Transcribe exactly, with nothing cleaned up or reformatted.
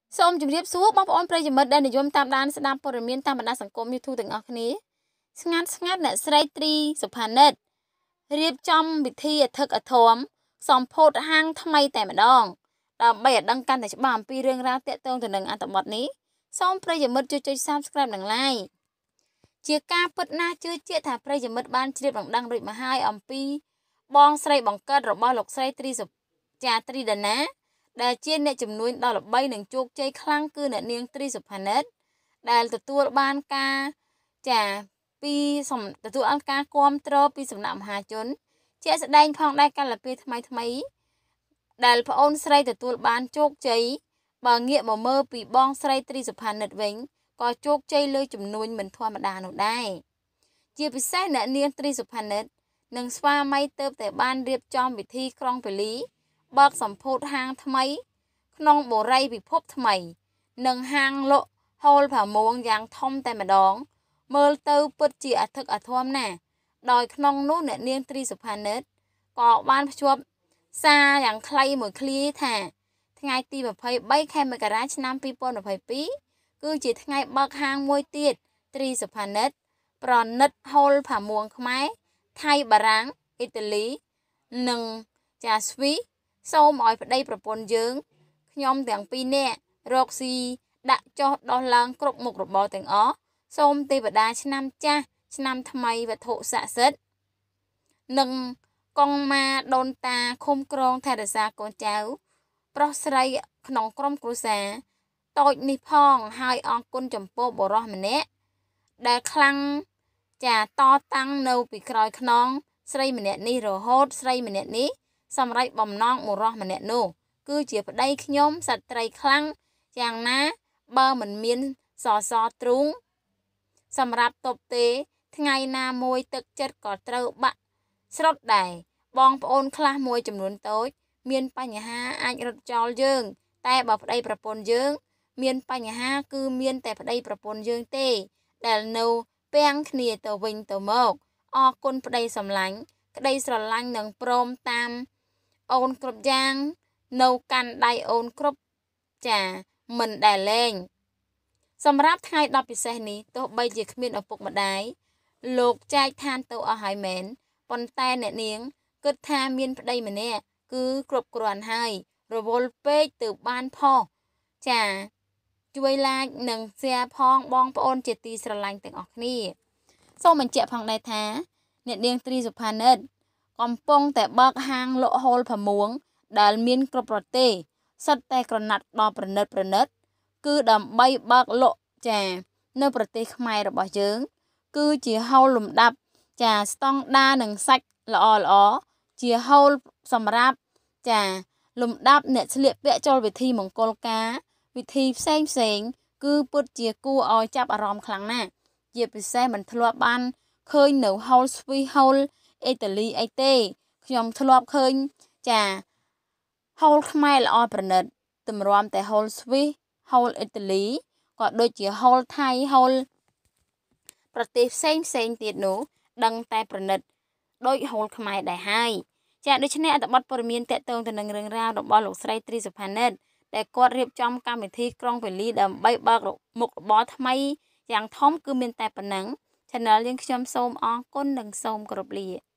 សូមជម្រាបសួរបងប្អូនប្រិយមិត្តដែលនិយមតាមដានស្ដាប់ព័ត៌មានតាមបណ្ដាសង្គម YouTube ទាំងអស់គ្នាស្ងាត់ស្ងាត់អ្នកស្រីត្រីសុផានិតរៀបចំពិធីអធិកអធមសម្ពោធហាងថ្មីតែម្ដងដើម្បីឲ្យដឹងកាន់តែច្បាស់អំពីរឿងរ៉ាវទាក់ទងទៅនឹងអត្ថបទនេះសូមប្រិយមិត្តជួយចុច Subscribe និង Like ជាការពិតណាស់ជឿជាក់ថាប្រិយមិត្តបានជ្រាបដឹងរួចមកហើយអំពីបងស្រីបង្កើតរបស់លោកស្រីត្រីសុចាត្រីដាណាដែលជាអ្នកជំនួញដ៏ល្បីនិងជោគជ័យខ្លាំងគឺអ្នកនាងត្រីសុផានិតដែលទទួលបានការចាពីសំទទួលបានការគាំទ្រពីសំណាក់មហាជនជាក់ស្ដែងផងដែរកាលពីថ្មីថ្មីដែលប្អូនស្រីទទួលបានជោគជ័យបើងាកមកមើលពីបងស្រីត្រីសុផានិតវិញក៏ជោគជ័យលើជំនួញមិនធម្មតានោះដែរជាពិសេសអ្នកនាងត្រីសុផានិតនិងស្វាមីទៅតែបានរៀបចំពិធីក្រុងពលីបើកសម្ពោធហាងថ្មីក្នុងបូរីពិភពថ្មីនិងហាងលក់ហូលផាមួងយ៉ាងធំតែម្ដងមើលទៅពិតជាអធិកអធមណាស់ដោយក្នុងនោះអ្នកនាងត្រីសុផានិតក៏បានភ្ជាប់សារយ៉ាងខ្លីមួយឃ្លាថាថ្ងៃទីម្ភៃបីខែមករាឆ្នាំពីរពាន់ម្ភៃពីរគឺជាថ្ងៃបើកហាងមួយទៀតត្រីសុផានិតប្រណិតហូលផាមួងខ្មែរថៃបារាំងអ៊ីតាលីនិងចាស្វីសូមឲ្យប្តីប្រពន្ធយើងខ្ញុំទាំងពីរនាក់រកស៊ីដាក់ចុះដោះឡើងគ្រប់មុខរបរទាំងអស់សូមទេវតាឆ្នាំចាស់ឆ្នាំថ្មីវត្ថុស័ក្តិសិទ្ធិនិងកងម៉ាដូនតាឃុំក្រងថែរក្សាកូនចៅប្រុសស្រីក្នុងក្រុមគ្រួសារតូចនេះផងហើយអរគុណចំពោះបរិះម្នាក់ដែលខ្លាំងចាតតាំងនៅពីក្រោយខ្នងស្រីម្នាក់នេះរហូតស្រីម្នាក់នេះសម្រេចបំណងបុរសម្នាក់នោះគឺជាប្តីខ្ញុំសត្រីខ្លាំងយ៉ាងណាបើមិនមានសសរទ្រូងសម្រាប់តបទេថ្ងៃណាមួយទឹកចិត្តក៏ត្រូវបាក់ស្រុតដែរបងប្អូនខ្លះមួយចំនួនតូចមានបញ្ហាអាចរត់ចោលយើងតែបើប្តីប្រពន្ធយើងមានបញ្ហាគឺមានតែប្តីប្រពន្ធយើងទេដែលនៅពាំងគ្នាទៅវិញទៅមកអរគុណប្តីសម្លាញ់ក្តីស្រឡាញ់និងព្រមតាមអូនគ្រប់យ៉ាងនៅកាន់ដៃអូនគ្រប់ចាមិនដែលលែងសម្រាប់ថ្ងៃដប់ពិសេសនេះទោះបីជាគ្មានឪពុកម្ដាយលោកចែកឋានទៅអស់ហើយមែនប៉ុន្តែអ្នកនាងគិតថាមានប្តីម្នាក់គឺគ្រប់គ្រាន់ហើយរវល់ពេកទៅបានផុសចាជួយ like និង share ផងបងប្អូនជាទីស្រឡាញ់ទាំងអស់គ្នាសូមបញ្ជាក់ផងដែរថាអ្នកនាងត្រីសុផានិតកំពុងតែបើកហាងលក់ហូលផាមួងដែលមានគ្រប់ប្រទេសសិតតែក្រណាត់ដ៏ប្រណិតប្រណិតគឺដើម្បីបើកលក់ចានៅប្រទេសខ្មែររបស់យើងគឺជាហូលលំដាប់ចាស្តង់ដារនិងសាច់ល្អល្អជាហូលសម្រាប់ចាលំដាប់អ្នកស្លៀកពាក់ចូលពិធីមង្គលការពិធីផ្សេងផ្សេងគឺពិតជាគួរឲ្យចាប់អារម្មណ៍ខ្លាំងណាស់ជាពិសេសមិនធ្លាប់បានឃើញនៅហូលស្វីហូលអ៊ីតាលីអីទេខ្ញុំធ្លាប់ឃើញចាហូលខ្មែរល្អប្រណិតតម្រាំតែហូលស្វីសហូលអ៊ីតាលីក៏ដូចជាហូលថៃហូលប្រទេសផ្សេងផ្សេងទៀតនោះដឹងតែប្រណិតដូចហូលខ្មែរដែរហើយចាដូច្នេះអត្ថបទព័ត៌មានតកតងទៅនឹងរឿងរ៉ាវរបស់លោកស្រីត្រីសុផានិតដែលគាត់រៀបចំកម្មវិធីក្រុងពលីដើម្បីបើកមុខរបរថ្មីយ៉ាងធំគឺមានតែប៉ុណ្ណឹង Channel យើងខ្ញុំសូមអរគុណនិងសូមគោរពលា